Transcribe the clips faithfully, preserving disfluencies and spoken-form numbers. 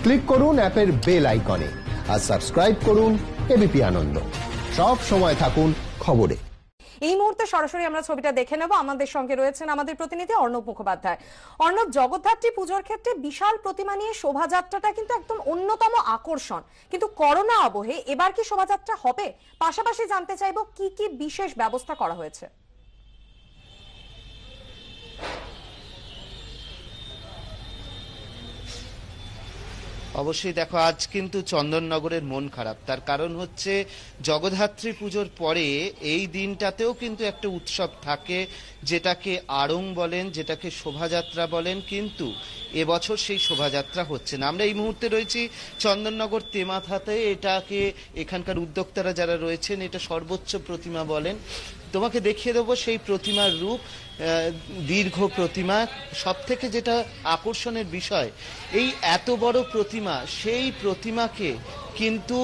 Click করুন অ্যাপের bell আইকনে আর সাবস্ক্রাইব করুন এবিপি আনন্দ। সব সময় থাকুন খবরে। এই মুহূর্তে সরাসরি আমরা ছবিটা দেখে নেব। আমাদের সঙ্গে রয়েছেন আমাদের প্রতিনিধি অর্ণব মুখোপাধ্যায়। অর্ণব, জগদ্ধাত্রী পুজোর ক্ষেত্রে বিশাল প্রতিমা নিয়ে শোভাযাত্রাটা কিন্তু একদম অন্যতম আকর্ষণ, কিন্তু করোনা আবহে এবার কি শোভাযাত্রা হবে? পাশাপাশি জানতে চাইব কি কি বিশেষ ব্যবস্থা করা হয়েছে। অবশ্যই দেখো, আজ কিন্তু চন্দননগরের মন খারাপ। তার কারণ হচ্ছে জগদ্ধাত্রী পুজোর পরে এই দিনটাতেও কিন্তু একটা উৎসব থাকে, যেটাকে আড়ং বলেন, যেটাকে শোভাযাত্রা বলেন, কিন্তু এবছর সেই শোভাযাত্রা হচ্ছে না। আমরা এই মুহূর্তে রয়েছি চন্দননগর তেমাথাতে। এটাকে এখানকার উদ্যোক্তারা যারা রয়েছেন এটা সর্বোচ্চ প্রতিমা বলেন। তোমাকে দেখিয়ে দেবো সেই প্রতিমার রূপ, দীর্ঘ প্রতিমা। সব থেকে যেটা আকর্ষণের বিষয়, এই এত বড় প্রতিমা, সেই প্রতিমাকে কিন্তু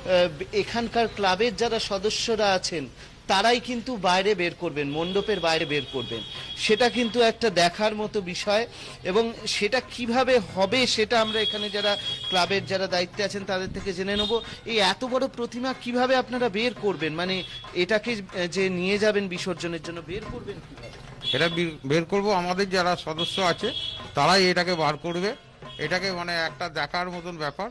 এখানকার ক্লাবের যারা সদস্যরা আছেন তারাই কিন্তু বাইরে বের করবেন, মণ্ডপের বাইরে বের করবেন। সেটা কিন্তু একটা দেখার মতো বিষয়, এবং সেটা কিভাবে হবে সেটা আমরা এখানে যারা ক্লাবের যারা দায়িত্বে আছেন তাদের থেকে জেনে নেব। এই এত বড় প্রতিমা কিভাবে আপনারা বের করবেন, মানে এটাকে যে নিয়ে যাবেন বিসর্জনের জন্য, বের করবেন কিভাবে? এটা বের করব আমাদের যারা সদস্য আছে তারাই এটাকে বার করবে। এটাকে মানে একটা দেখার মতন ব্যাপার,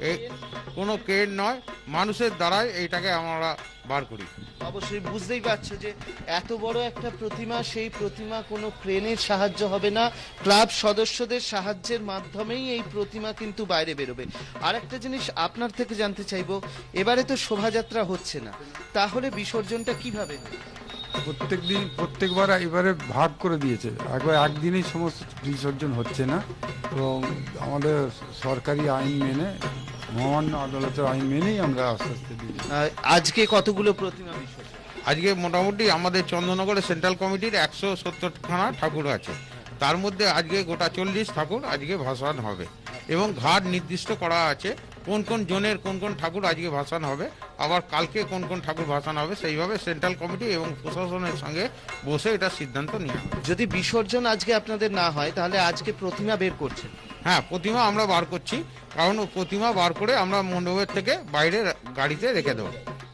কোনো ক্রেন নয়, মানুষের দ্বারাই এইটাকে আমরা বার করি। অবশ্যই বুঝতেই পারছো যে এত বড় একটা প্রতিমা, সেই প্রতিমা কোনো ক্রেনের সাহায্য হবে না, ক্লাব সদস্যদের সাহায্যের মাধ্যমেই এই প্রতিমা কিন্তু বাইরে বেরোবে। আর একটা জিনিস আপনার থেকে জানতে চাইবো, এবারে তো শোভাযাত্রা হচ্ছে না, তাহলে বিসর্জনটা কিভাবে? প্রত্যেক দিন প্রত্যেকবার এবারে ভাগ করে দিয়েছে, একবার একদিনেই সমস্ত বিসর্জন হচ্ছে না, এবং আমাদের সরকারি আইন মেনে, মহামান্য আদালতের আইন মেনেই আমরা আস্তে আস্তে দিই। আজকে কতগুলো প্রতিমা বিসর্জন? আজকে মোটামুটি আমাদের চন্দননগরের সেন্ট্রাল কমিটির একশো সত্তরখানা ঠাকুর আছে, তার মধ্যে আজকে গোটা চল্লিশ ঠাকুর আজকে ভাসান হবে, এবং ঘাট নির্দিষ্ট করা আছে কোন কোন জনের কোন কোন ঠাকুর আজকে ভাসান হবে, আবার কালকে কোন কোন ঠাকুর ভাসান হবে, সেইভাবে সেন্ট্রাল কমিটি এবং প্রশাসনের সঙ্গে বসে এটা সিদ্ধান্ত নিয়ে। যদি বিসর্জন আজকে আপনাদের না হয় তাহলে আজকে প্রতিমা বের করছেন? হ্যাঁ, প্রতিমা আমরা বার করছি, কারণ প্রতিমা বার করে আমরা মণ্ডপের থেকে বাইরে গাড়িতে রেখে দেবো।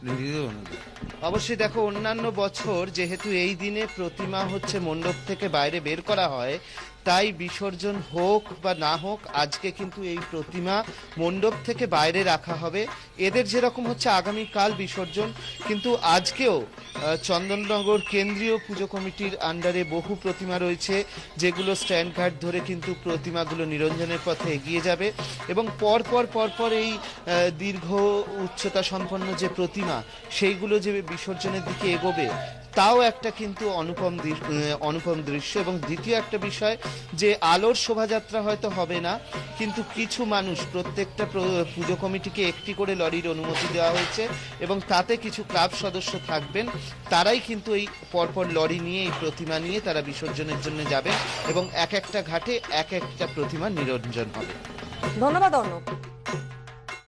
অবশ্যই দেখো, অন্যান্য বছর যেহেতু এই দিনে প্রতিমা হচ্ছে মণ্ডপ থেকে বাইরে বের করা হয়, তাই বিসর্জন হোক বা না হোক আজকে কিন্তু এই প্রতিমা মণ্ডপ থেকে বাইরে রাখা হবে। এদের যেরকম হচ্ছে আগামীকাল বিসর্জন, কিন্তু আজকেও চন্দননগর কেন্দ্রীয় পুজো কমিটির আন্ডারে বহু প্রতিমা রয়েছে, যেগুলো স্ট্যান্ড গার্ড ধরে কিন্তু প্রতিমাগুলো নিরঞ্জনের পথে এগিয়ে যাবে, এবং পরপর পরপর এই দীর্ঘ উচ্চতা সম্পন্ন যে প্রতিমা সেইগুলো যে বিসর্জনের দিকে এগোবে, তাও একটা কিন্তু অনুপম অনুপম দৃশ্য। এবং দ্বিতীয় একটা বিষয়, যে আলোর শোভাযাত্রা হয়তো হবে না, কিন্তু কিছু মানুষ, প্রত্যেকটা পুজো কমিটিকে একটি করে লরির অনুমতি দেওয়া হয়েছে, এবং তাতে কিছু ক্লাব সদস্য থাকবেন, তারাই কিন্তু এই পরপর লরি নিয়ে এই প্রতিমা নিয়ে তারা বিসর্জনের জন্য যাবেন, এবং এক একটা ঘাটে এক একটা প্রতিমা নিরঞ্জন হবে। ধন্যবাদ অর্ণব।